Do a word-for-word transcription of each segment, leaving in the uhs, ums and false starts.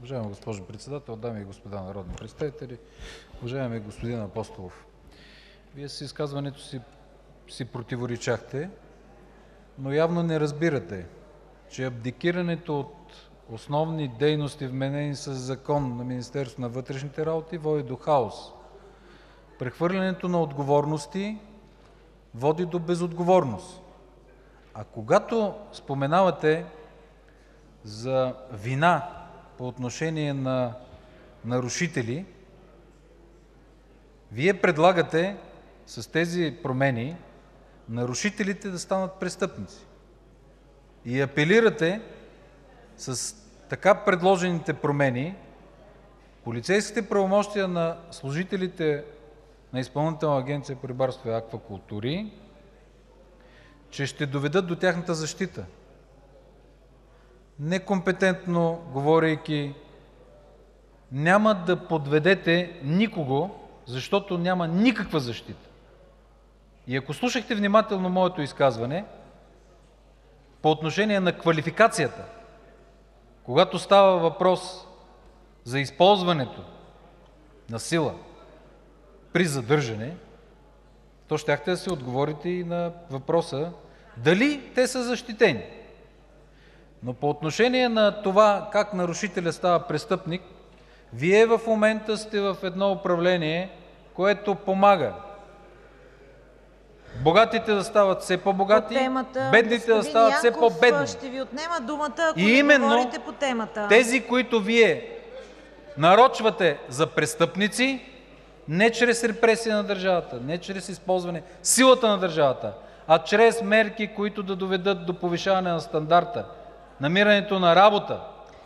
Уважаема госпожо Председател, дами и господа народни представители! Уважаеми господин Апостолов, Вие с изказването си си противоречахте, но явно не разбирате, че абдикирането от основни дейности, вменени със закон на Министерството на вътрешните работи, води до хаос. Прехвърлянето на отговорности води до безотговорност. А когато споменавате за вина по отношение на нарушители, Вие предлагате с тези промени нарушителите да станат престъпници и апелирате с така предложените промени полицейските правомощия на служителите на Изпълнителната агенция по рибарство и аквакултури, че ще доведат до тяхната защита. Некомпетентно говорейки, няма да подведете никого, защото няма никаква защита. И ако слушахте внимателно моето изказване по отношение на квалификацията, когато става въпрос за използването на сила при задържане, то щяхте да си отговорите и на въпроса дали те са защитени. Но по отношение на това как нарушителят става престъпник, Вие в момента сте в едно управление, което помага богатите да стават все по-богати, темата, бедните да стават все по-бедни. Ще Ви отнема думата, ако И не именно говорите по темата. тези, които Вие нарочвате за престъпници, не чрез репресия на държавата, не чрез използване силата на държавата, а чрез мерки, които да доведат до повишаване на стандарта, намирането на работа,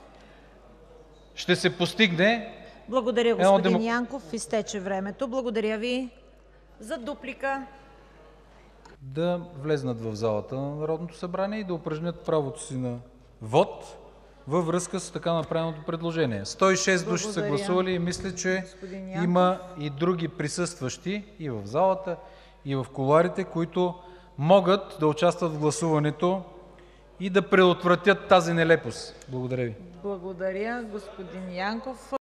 ще се постигне. Благодаря, господин демо... Янков. Изтече времето. Благодаря Ви за дуплика. Да влезнат в залата на Народното събрание и да упражнят правото си на вот във връзка с така направеното предложение. сто и шест души са гласували и мисля, че има и други присъстващи и в залата, и в кулоарите, които могат да участват в гласуването и да предотвратят тази нелепост. Благодаря Ви. Благодаря, господин Янков.